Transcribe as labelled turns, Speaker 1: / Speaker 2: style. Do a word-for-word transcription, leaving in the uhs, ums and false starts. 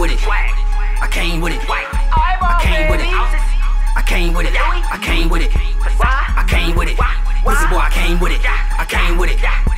Speaker 1: with it. I came with it. I came with it. I came with it. I came with it. I came with it. Pussy boy, I came with it. I came with it.